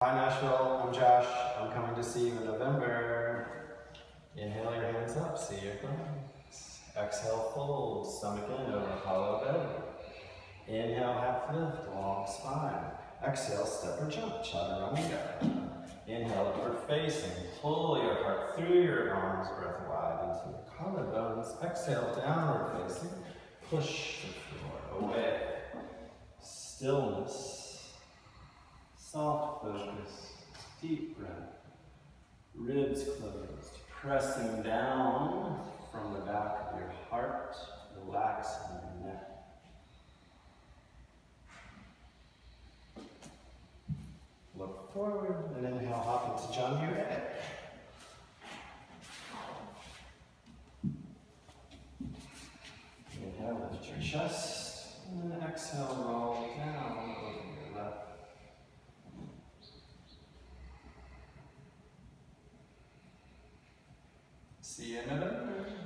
Hi Nashville, I'm Josh. I'm coming to see you in November. Inhale your hands up, see your thumbs. Exhale, fold, stomach in over hollow belly. Inhale, half lift, long spine. Exhale, step or jump, chaturanga. Inhale, upward facing. Pull your heart through your arms, breath wide into your collarbones. Exhale, downward facing. Push the floor away. Stillness. Soft focus. Deep breath. Ribs closed. Pressing down from the back of your heart. Relaxing your neck. Look forward and inhale, hop into John Muir. Inhale, lift your chest, and then exhale, roll down over your left. See you in November.